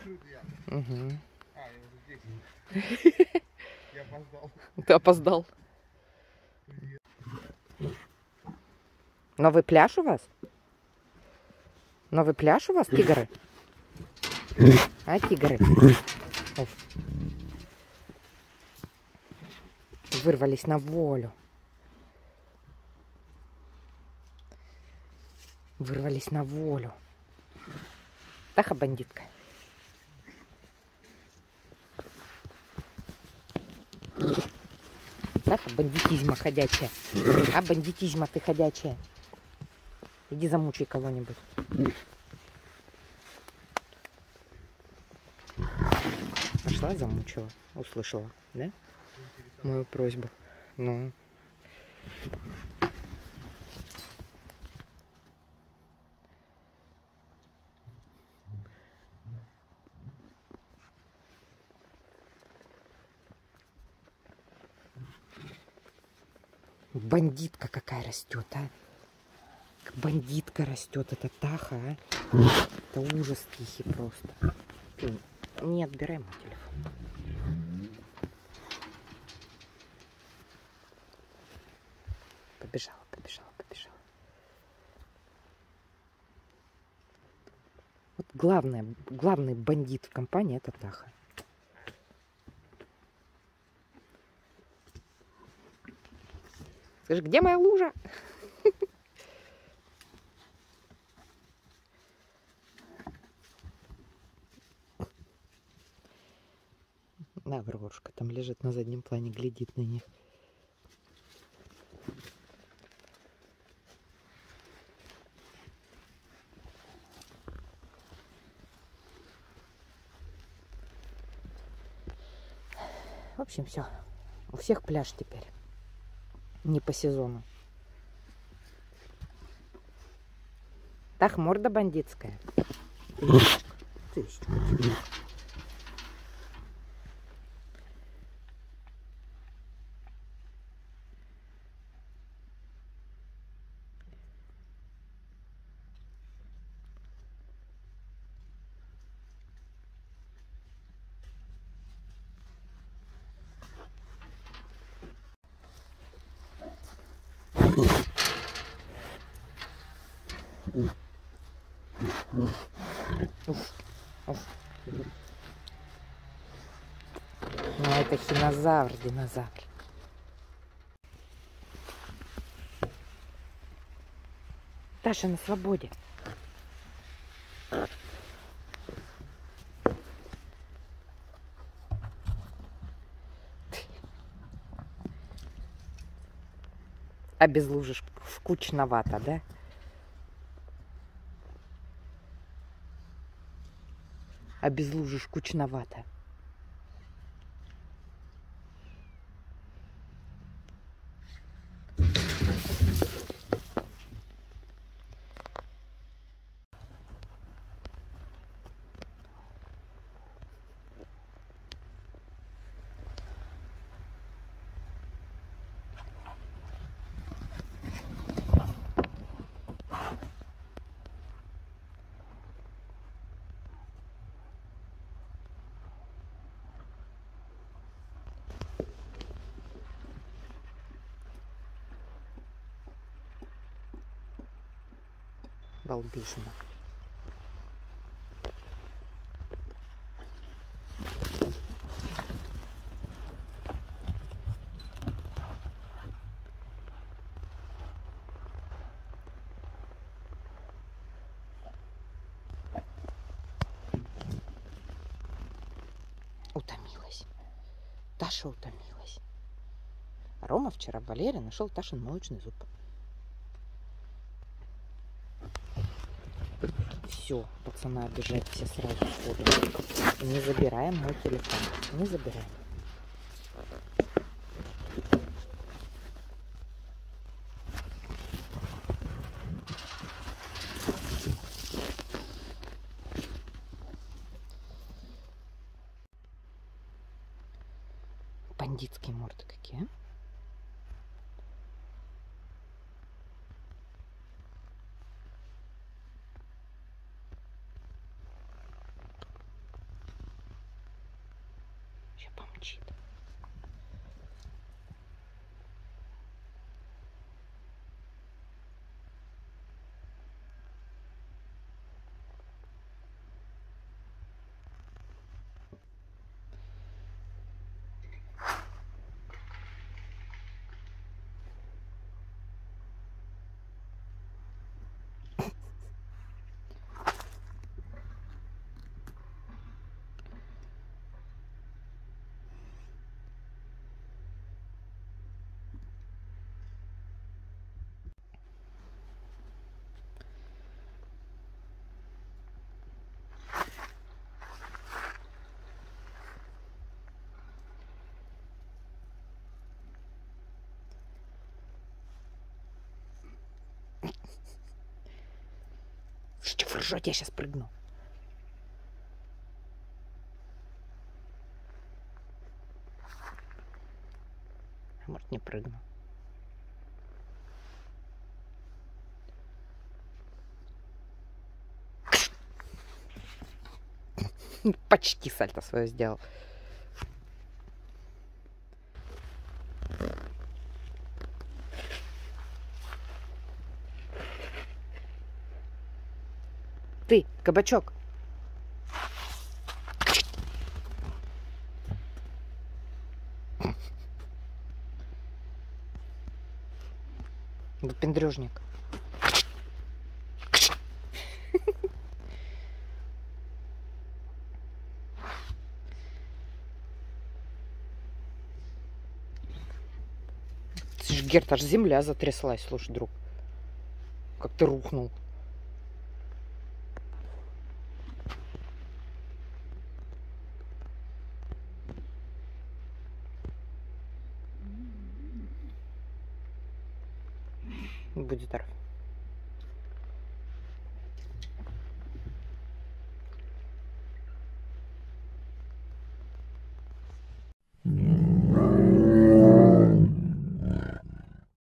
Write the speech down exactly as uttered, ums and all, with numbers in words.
Угу. А, я уже здесь. Я опоздал. Ты опоздал. Новый пляж у вас? Новый пляж у вас, тигры? А, тигры? Уф. Вырвались на волю. Вырвались на волю. Таха, бандитка. Таха, бандитизма ходячая. А, бандитизма ты ходячая. Иди замучай кого-нибудь. Пошла, замучила. Услышала, да? Мою просьбу. Ну. Бандитка какая растет, а? Как бандитка растет, эта Таха, а? Это ужас тихий просто. Не отбирай мой телефон. Побежала, побежала, побежала. Вот главное, главный бандит в компании — это Таха. Скажи, где моя лужа? Да, Аврорушка там лежит на заднем плане, глядит на них. В общем, все. У всех пляж теперь. Не по сезону. Так, морда бандитская. Тысячка. Уф, уф. Ну, это хинозавр, динозавр. Таша на свободе. А без лужи скучновато, да? А без лужи скучновато. Балбесина. Утомилась. Таша утомилась. Рома вчера в Валере нашел Ташин молочный зуб. Все, пацана обижать все сразу сходу. Не забираем мой телефон. Не забираем. Бандитские морды какие, а? Сейчас помчит. Что вы ржете, я сейчас прыгну. А может, не прыгну. Почти сальто свое сделал. Ты, кабачок. Выпендрежник. Герт, аж земля затряслась, слушай, друг. Как ты рухнул. Будь здоров. Yeah.